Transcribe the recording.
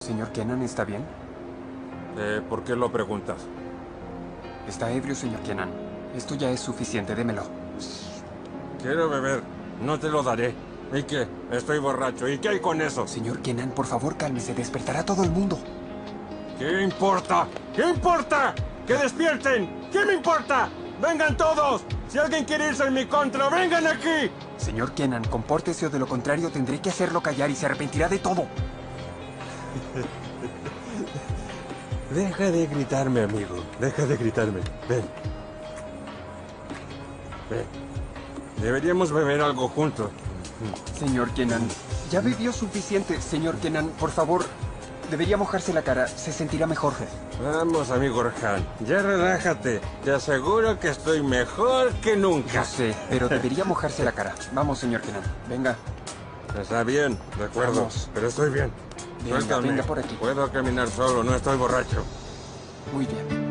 Señor Kenan, ¿está bien? ¿Por qué lo preguntas? Está ebrio, señor Kenan. Esto ya es suficiente, démelo. Quiero beber. No te lo daré. ¿Y qué? Estoy borracho. ¿Y qué hay con eso? Señor Kenan, por favor, cálmese. Despertará a todo el mundo. ¿Qué importa? ¿Qué importa? ¡Que despierten! ¿Qué me importa? ¡Vengan todos! Si alguien quiere irse en mi contra, ¡vengan aquí! Señor Kenan, compórtese o de lo contrario tendré que hacerlo callar y se arrepentirá de todo. Deja de gritarme, amigo. Deja de gritarme. Ven. Ven. Deberíamos beber algo juntos. Señor Kenan, ya bebió suficiente. Señor Kenan, por favor, debería mojarse la cara. Se sentirá mejor. Vamos, amigo Orhan. Ya relájate. Te aseguro que estoy mejor que nunca. Yo sé, pero debería mojarse la cara. Vamos, señor Kenan. Venga. Está bien, de acuerdo. Vamos. Pero estoy bien. Venga, Suéltame. venga por aquí. Puedo caminar solo, no estoy borracho. Muy bien.